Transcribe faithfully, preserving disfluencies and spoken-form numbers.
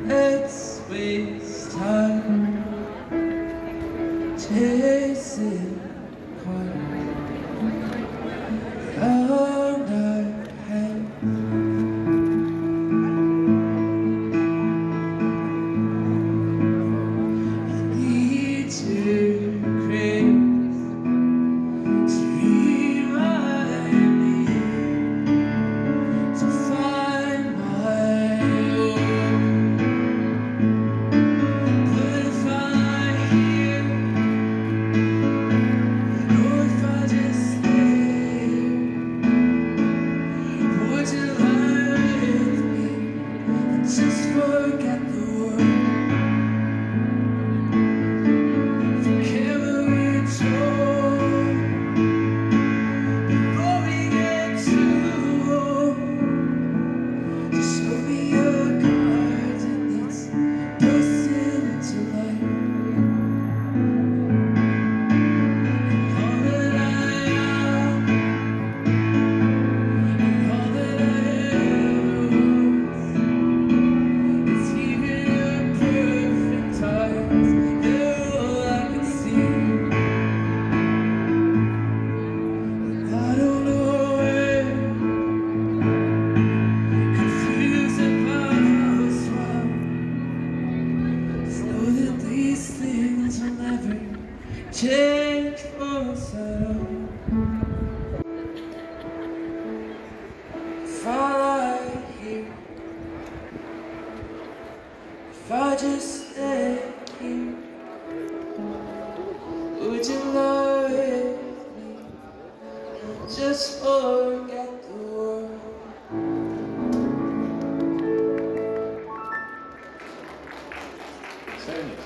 Let's waste time chasing cars around our heads. I need to crave to remind me to find my own. But if I hear, or if I just stay, would you lie with me and just forget the world? Forget what we told before we get too old. Just show me your cards and let's burst into life. And all that I am, and all that I am is here in your perfect eyes. You're all I can see. And I don't know where, confused about what's wrong. Just know that these things will never change for us at all. If I lie here, if I just stay here, would you lie with me and just forget the world? Same.